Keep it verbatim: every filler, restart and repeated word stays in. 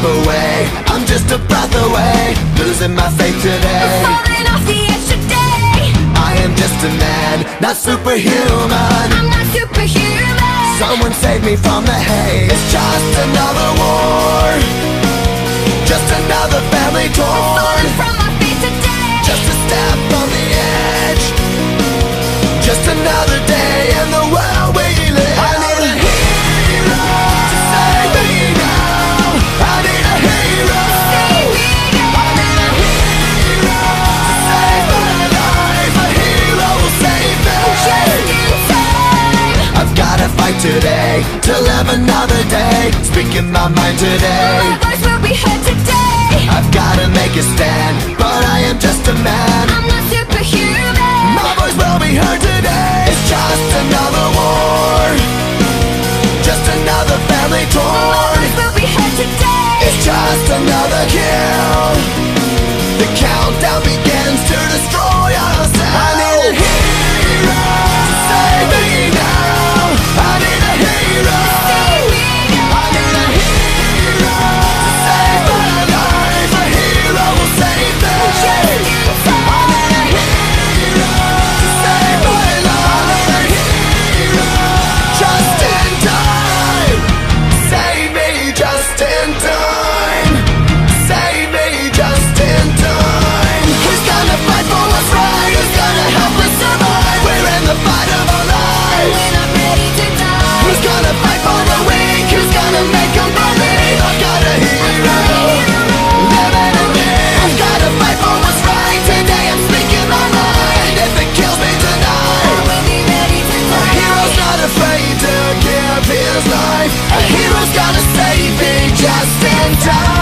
slip away. I'm just a breath away, losing my faith today. Falling off the edge today. I am just a man, not superhuman. I'm not superhuman. Someone save me from the haze. It's just another war, just another family torn. Falling from my feet today. Just a step on the edge, just another day in the world we live. I need a hero to save me now. I need a hero. Save me I need a hero to save my life. A hero will save me. just in time. I've gotta fight today to live another day. Speaking my mind today. My voice will be heard today. I've gotta make a stand, but I am just a man. I'm not superhuman. My voice will be heard today. It's just another war, just another family My torn. voice will be heard today. It's just another kill. The countdown begins to destroy ourselves. I need a hero to save me now. I need a hero. Save me I need a hero to save my life. A hero will save me. just in time. I need a hero to save my life. I need a hero just in time. Save me just in time. Save me just in time. Who's gonna fight for what's right? Who's gonna help us survive? We're in the fight of our lives. We're not ready to die. Who's gonna fight for the weak? Who's gonna make them believe? I've got a hero living in me. I've gotta fight for what's right. Today I'm speaking my mind. If it kills me tonight, I will be ready to a die. hero's not afraid to give his life. A hero's gonna save me just in time.